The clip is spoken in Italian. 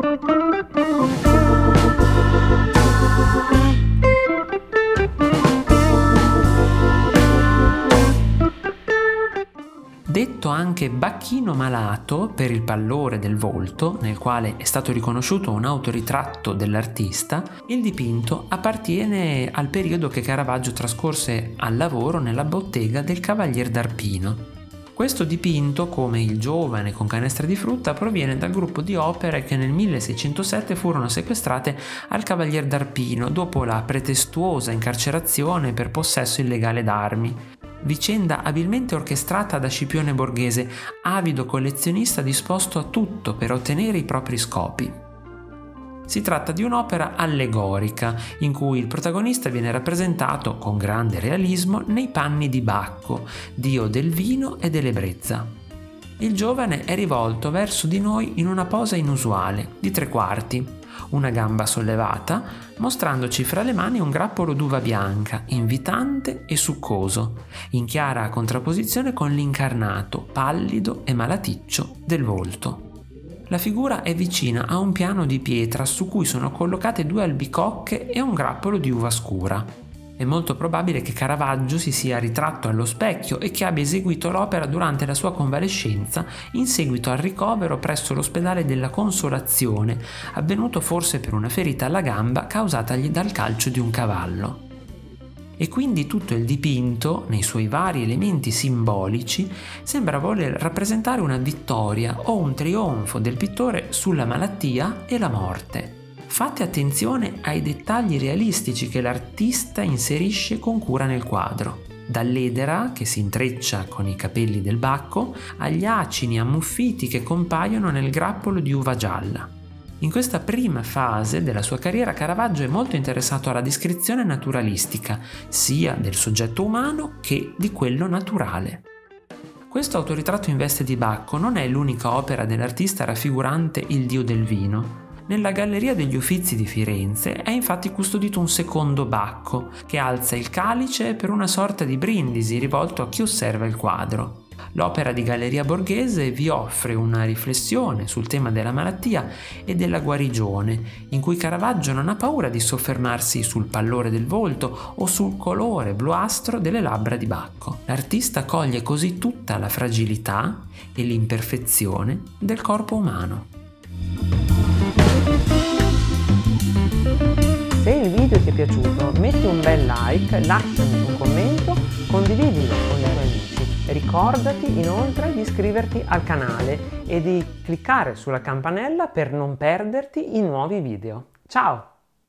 Detto anche bacchino malato per il pallore del volto, nel quale è stato riconosciuto un autoritratto dell'artista, il dipinto appartiene al periodo che Caravaggio trascorse al lavoro nella bottega del Cavalier d'Arpino. Questo dipinto, come Il giovane con canestra di frutta, proviene dal gruppo di opere che nel 1607 furono sequestrate al Cavalier d'Arpino dopo la pretestuosa incarcerazione per possesso illegale d'armi. Vicenda abilmente orchestrata da Scipione Borghese, avido collezionista disposto a tutto per ottenere i propri scopi. Si tratta di un'opera allegorica, in cui il protagonista viene rappresentato con grande realismo nei panni di Bacco, dio del vino e dell'ebbrezza. Il giovane è rivolto verso di noi in una posa inusuale, di 3/4, una gamba sollevata, mostrandoci fra le mani un grappolo d'uva bianca, invitante e succoso, in chiara contrapposizione con l'incarnato, pallido e malaticcio del volto. La figura è vicina a un piano di pietra su cui sono collocate 2 albicocche e un grappolo di uva scura. È molto probabile che Caravaggio si sia ritratto allo specchio e che abbia eseguito l'opera durante la sua convalescenza in seguito al ricovero presso l'ospedale della Consolazione, avvenuto forse per una ferita alla gamba causatagli dal calcio di un cavallo. E quindi tutto il dipinto, nei suoi vari elementi simbolici, sembra voler rappresentare una vittoria o un trionfo del pittore sulla malattia e la morte. Fate attenzione ai dettagli realistici che l'artista inserisce con cura nel quadro, dall'edera che si intreccia con i capelli del Bacco agli acini ammuffiti che compaiono nel grappolo di uva gialla. In questa prima fase della sua carriera Caravaggio è molto interessato alla descrizione naturalistica, sia del soggetto umano che di quello naturale. Questo autoritratto in veste di Bacco non è l'unica opera dell'artista raffigurante il dio del vino. Nella Galleria degli Uffizi di Firenze è infatti custodito un secondo Bacco, che alza il calice per una sorta di brindisi rivolto a chi osserva il quadro. L'opera di Galleria Borghese vi offre una riflessione sul tema della malattia e della guarigione, in cui Caravaggio non ha paura di soffermarsi sul pallore del volto o sul colore bluastro delle labbra di Bacco. L'artista coglie così tutta la fragilità e l'imperfezione del corpo umano. Se il video ti è piaciuto, metti un bel like, lasciami un commento, condividilo con i tuoi amici. Ricordati inoltre di iscriverti al canale e di cliccare sulla campanella per non perderti i nuovi video. Ciao!